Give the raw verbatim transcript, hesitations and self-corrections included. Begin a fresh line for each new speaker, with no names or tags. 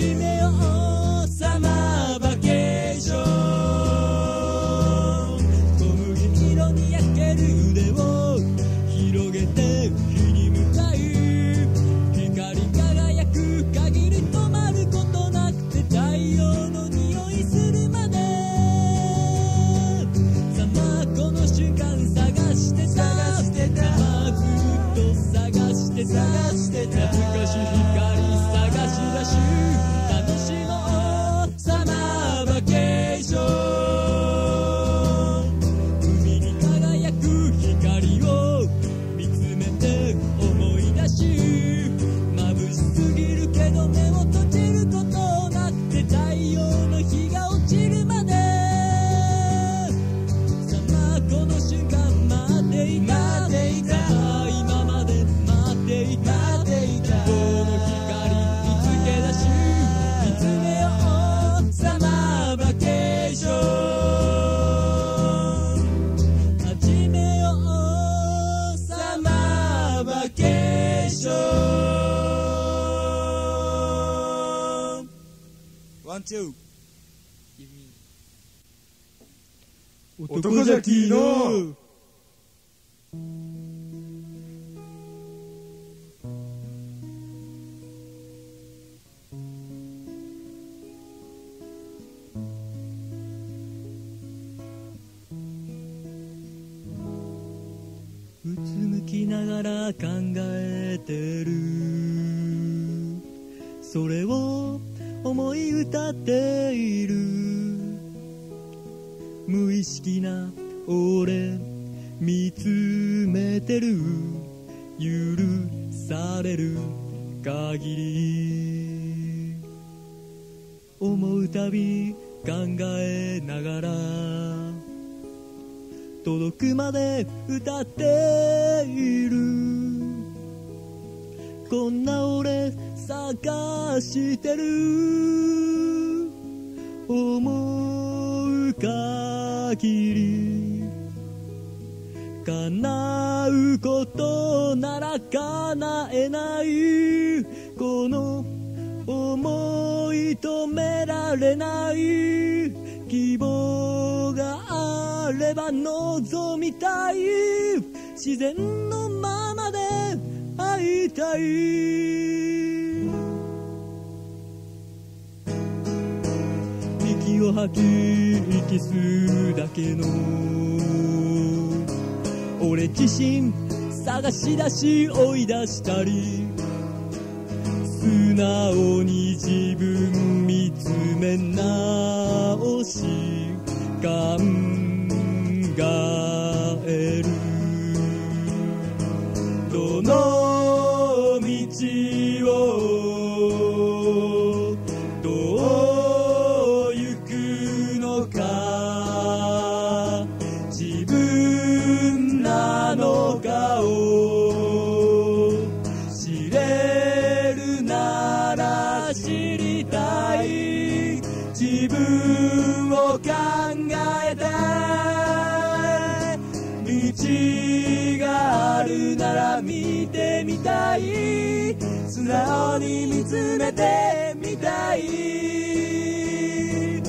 始めようサマーバケーション。小麦色に焼ける腕を広げて日に向かい、光り輝く限り止まることなくて、太陽の匂いするまで。さまこの瞬間探してた、探してた、ずっと探してた、探してた、懐かしい光探し出し楽しもうサマーバケーション。海に輝く光を見つめて思い出し、眩しすぎるけど目を閉じることなくて、太陽の日が落ちるまで。さまこの瞬間待っていた、待っていた、今まで待っていた、待っていた、この光見つけ出し見つめようサマーバケーション。始めようサマーバケーション。ワンツー。
男ジャッキーの
うつむきながら考えてる、それを思い歌っている。無意識な俺見つめてる、許される限り。思うたび考えながら届くまで歌っている。こんな俺探してる、思う限り。叶うことなら叶えない、この思い止められない。希望があれば望みたい、自然のままで会いたい。息を吐き息吸うだけの俺自身探し出し追い出したり、素直に自分見つめ直し考える。どの道をどう行くのか、自分なのかを知れるなら知りたい、自分を考えたい、道があるなら見てみたい、素直に見つめてみたい。